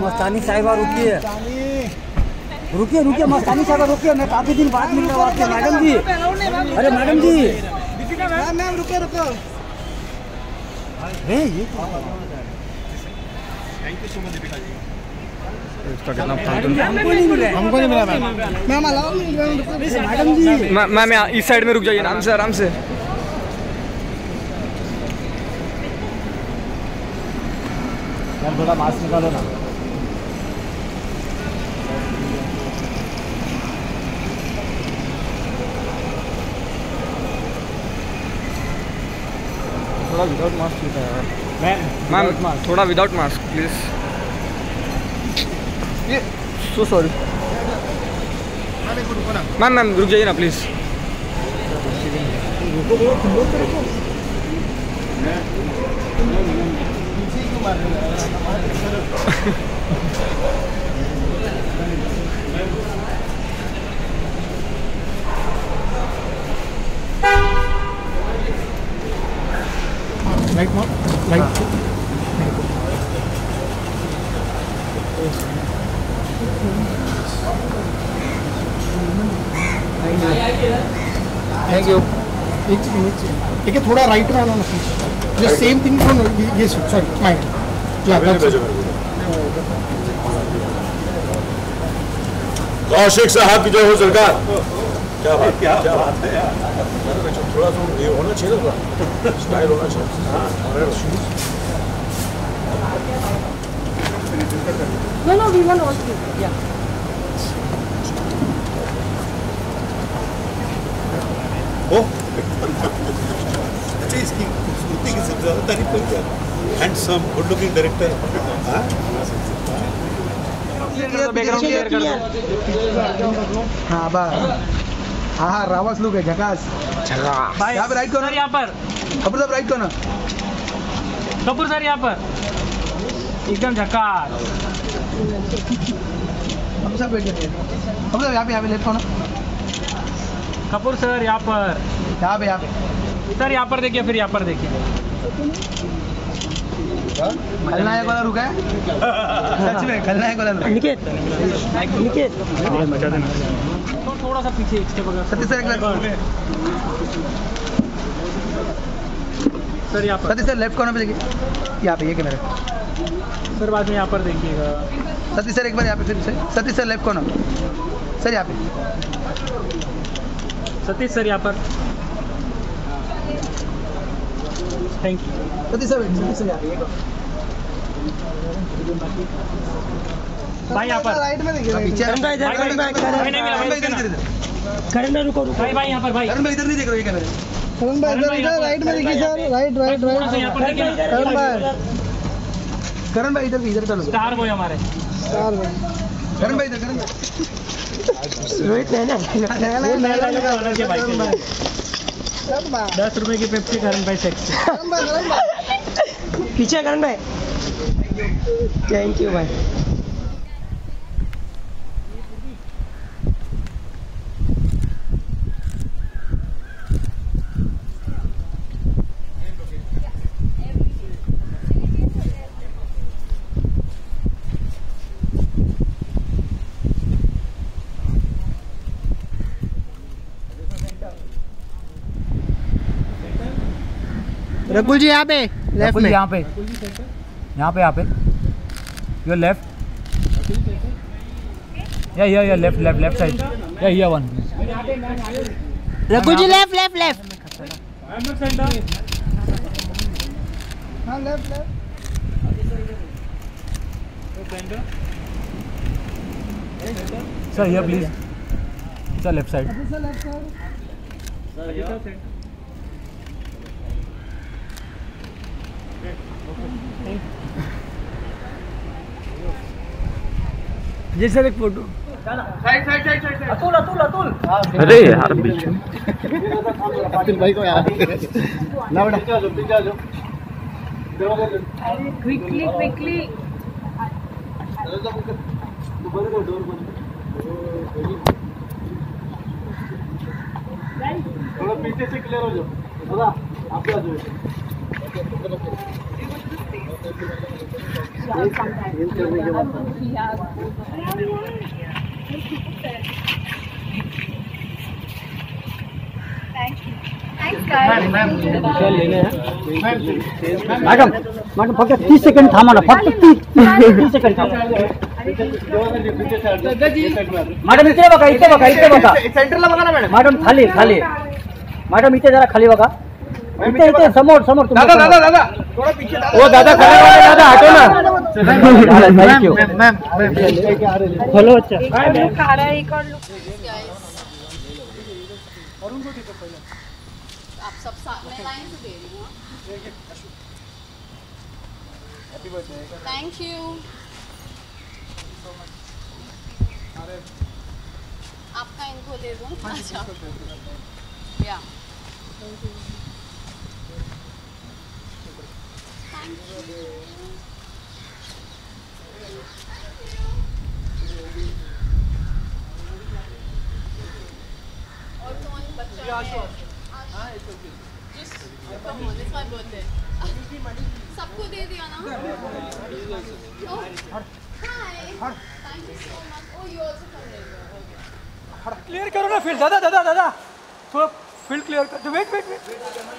मस्तानी साहिबा रुकिए रुकिए रुकिए, मस्तानी साहिबा रुकिए, मैं काफी दिन बाद मिल रहा हूँ आपसे मैडम जी। अरे मैडम जी मैम रुको रुको। ये thank you so much Deepika ji. इसका कितना हमको नहीं मिला ma'am. Allow madam ji. Ma'am इस साइड में रुक जाइए, आराम से आराम से। मैम थोड़ा मास्क निकालो ना। थोड़ा विदाउट मास्क होता है मैम, थोड़ा विदाउट मास्क प्लीज। ये सो सॉरी मैम। मैम रुक जाइए ना please. Light light thank you. ठीक है, थोड़ा राइट में आना ना, जो सेम थिंग फ्रॉम ये सॉरी माइंड। कौशिक साहब की जो हो सरकार। क्या बात है यार, थोड़ा सा ये होना चाहिए ना, स्टाइल होना चाहिए। No, we want all three. Yeah. अच्छा, इसकी खूबसूरती की सबसे ज्यादा तारीफ करी जाए। Handsome good looking director. हाँ बस, हाँ रावस लुक है, झकास। यहाँ पे राइट करो, यहाँ पर कपूर साहब राइट करो ना। कपूर सर यहाँ पर एकदम झकास। कपूर साहब बैठ जाइए, कपूर साहब यहाँ पे लेफ्ट करो ना। कपूर सर यहाँ पर, यहाँ पे सर यहाँ पर देखिए, फिर यहाँ पर देखिए। खलनायक वाला रुका है सच में, खलनायक वाला रुका। निकेत मचा देना थोड़ा सा पीछे इसके बगल। सतीश सर सर यहाँ पर, सतीश सर लेफ्ट कॉर्नर पे देखिए, यहाँ पे ये कैमरा। सर बाद में यहाँ पर देखिएगा। सतीश सर एक बार यहाँ पे, फिर Satish sir left corner, sir यहाँ पे। सतीश सर यहाँ पर, थैंक यू। सतीश सर यहाँ पे। भाई यहाँ पर राइट में देखिए, करण भाई इधर, करण भाई रुको रुको भाई यहाँ पर, भाई करण भाई इधर नहीं देख रहे, ये कैमरा। करण भाई इधर राइट में देखिए सर, राइट यहाँ पर देखिए। करण भाई इधर डालो। स्टार बॉय हमारे, करण भाई इधर, करण भाई रोहित है ना। 10 रुपए की पेप्सी करण भाई सेक्स। पीछे करण भाई, थैंक यू भाई। रकुल जी यहाँ पे लेफ्ट में, यहाँ पे योर लेफ्ट, या लेफ्ट साइड, या वन। रकुल जी लेफ्ट। हाँ left. Sir here please, sir left side. जी सर एक फोटो। साइड। अतुल। अरे यार बीच में अतुल भाई को यार ना बेटा, क्विकली थोड़ा पीछे से क्लियर हो जाओ दादा, आप आ जाओ। मैडम मैडम फक्त 30 सेकंड थांबा ना, फक्त 30 सेकंड थांबा. मॅडम इथे बघा, इथे बघा, इथे बघा, सेंटरला बघा ना मॅडम. मॅडम खाली खाली, मॅडम इथे जरा खाली बघा, इथे इथे समोर समोर. दादा दादा दादा थोड़ा पीछे. ओ दादा खड़ा हो, दादा हटो ना. Thank you ma'am. हेलो अच्छा खा रहा है एक और लोग. आप सब साथ में लाइन से दे रही हूँ. Thank you. आपका इनको दे दूँ. अच्छा या थैंक यू. और कौन बच्चा है? सबको दे दिया ना. क्लियर करो ना फील्ड. दादा दादा दादा थोड़ा फील्ड क्लियर कर. Wait wait wait.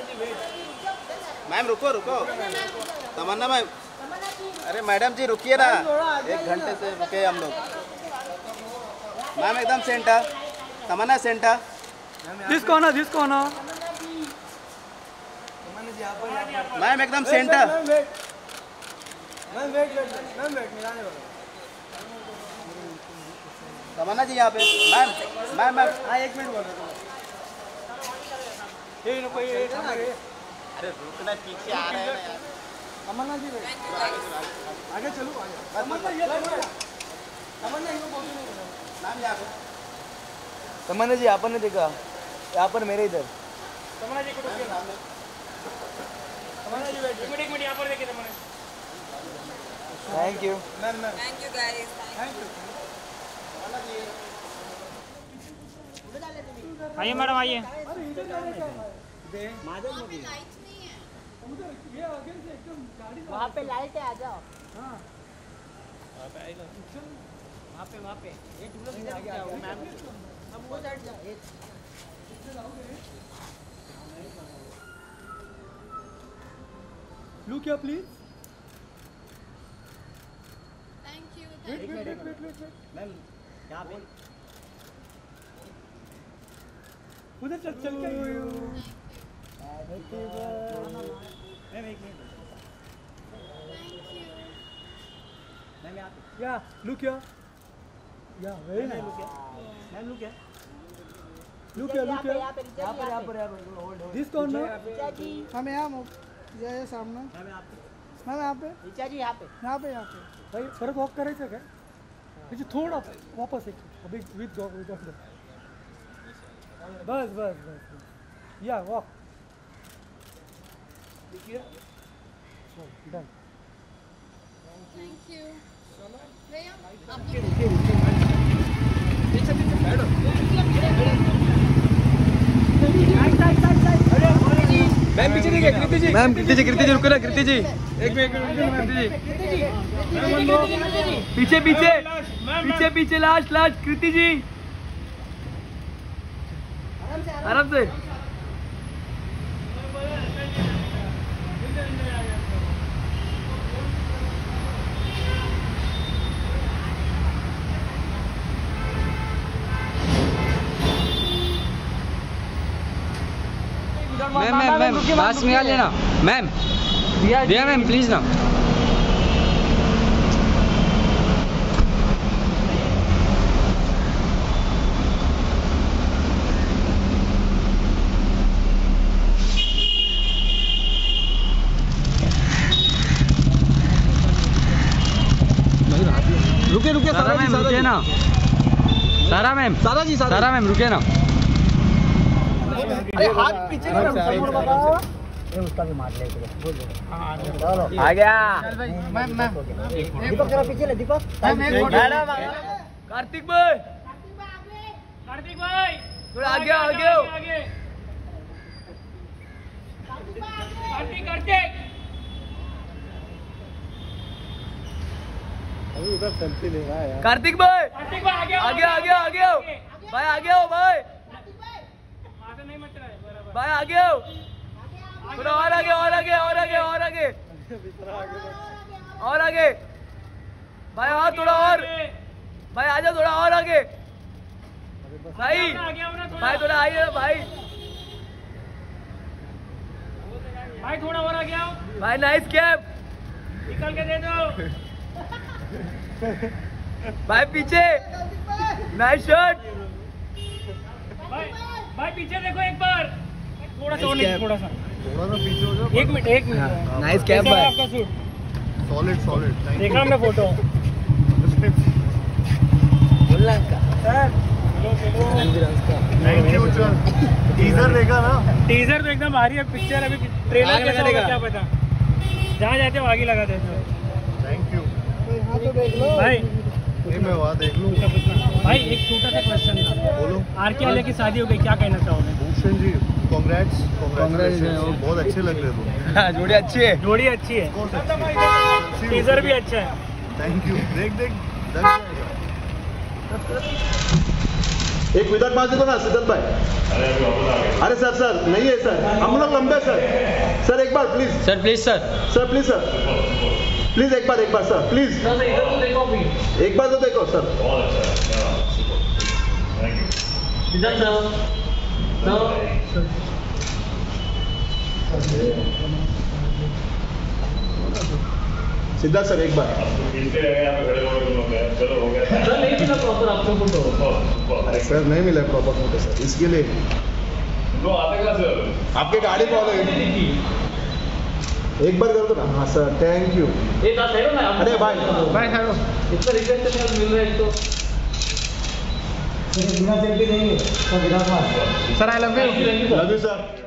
मैम रुको रुको. तमन्ना मैम, अरे मैडम जी रुकिए ना, 1 घंटे से रुके हम लोग. मैम एकदम centre. Tamannaah centre. This corner this corner. Ma'am एकदम सेंटर. तमन्ना जी यहाँ पे. मैम मैम मैम 1 मिनट बोल रहे. अरे रुकना, पीछे आ रहे हैं यार. तमन्ना जी आगे चलो. तमन्ना ये तमन्ना इनको बोल. मैम यहाँ पे. तमन्ना जी यहाँ पर नहीं देखा, यहाँ पर मेरे इधर. तमन्ना जी को रोकिए. तमन्ना जी वेट. एक मिनट यहाँ पर देखिए. Tamannaah thank you. Ma'am ma'am thank you guys. Thank you. आइए मैडम आइए. लाइट नहीं है. वहाँ पे लाइट है, आ जाओ. वहाँ पे ये तुम लोग आगे आओ मैम. हम वो साइड जाओ. Look here please. Thank you. Wait wait wait wait wait. Ma'am यहाँ पे उधर चल चल के. Ma'am 1 minute. मैम यहाँ पे. या लुक हियर. या वेरी नाइस. मैम लुक है. Look here look here. यहाँ पर होल्ड. This corner. हम यहाँ सामने. मैम यहाँ पे. मैम यहाँ पे. ऋचा जी यहाँ पे. यहाँ पे भाई परत वॉक करायचं काय. म्हणजे थोडं वापस एक अभी विथ जॉब बस बस बस. या वॉक. डन. Thank you. भैया आप मैम पीछे देखिए. कृति जी. मैम कृति जी रुको ना. कृति जी एक मिनट. पीछे पीछे पीछे पीछे. Last last. कृति जी आराम से. मैम मैम मैम मास्क निकाल लेना. मैम दिया मैम प्लीज ना. रुके रुके. सारा मैम रुके ना. सारा मैम सारा मैम रुके ना. हाथ पीछे उसका भी मार ले. चलो आ गया. मैम मैम दीपक जरा पीछे ले. दीपक मैडम. कार्तिक भाई थोड़ा आगे आगे. कार्तिक कार्तिक भाई आगे आगे आगे आओ भाई, आगे आओ भाई, भाई आगे आओ, थोड़ा और आगे और आगे और आगे और आगे और आगे भाई, और थोड़ा और भाई, आ जाओ थोड़ा और आगे भाई, भाई थोड़ा आइए भाई, भाई थोड़ा और आगे आओ भाई नाइस कैप निकल के दे दो भाई, पीछे नाइस शॉट भाई, भाई पीछे देखो एक बार, थोड़ा सा और Nice थोड़ा सा पीछे हो जाओ। एक मिनट नाइस कैप कैसा है भाई, आपका सूट? सॉलिड सॉलिड देखा हमने photo thank you sir. Teaser देखा ना? टीजर तो एकदम भारी है, पिक्चर अभी ट्रेलर कैसा होगा क्या पता, जहाँ जाते हो आगे लगा देते हो। थैंक यू यहाँ तो देख लो भाई नहीं, मैं वहाँ देख लूँ। भाई एक छोटा सा क्वेश्चन था, बोलो। आर.के. आलिया की शादी हो गई, क्या कहना चाहोगे? भूषण जी कांग्रेट्स, बहुत अच्छे लग रहे हो। जोड़ी अच्छी है, जोड़ी अच्छी है, टीजर भी अच्छा है। Thank you. देख देख लग जाएगा। एक विदाउट मार दो ना सिद्धार्थ भाई। अरे सर सर नहीं है सर, हम लोग लंबे सर, सर एक बार please sir please sir, sir please sir, please एक बार सर प्लीज, एक बार तो देखो सर। सिद्धार्थ सर एक बार, अरे सर नहीं मिला प्रॉपर फोटो सर, इसके लिए आपके गाड़ी फॉलो है, एक बार कर दो ना। हाँ सर थैंक यू। अरे भाई भाई हेलो, इतना रिक्वेस्ट मिल रहा है तो sir I love you love you sir.